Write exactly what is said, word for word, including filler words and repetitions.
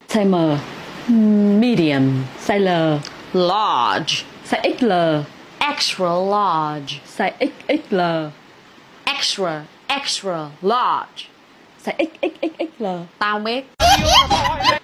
Size M. Medium. Size L. Large. Size ích lờ. Extra large. Size ích ích lờ. Extra, extra large. Size ích ích ích ích lờ. Tao biết.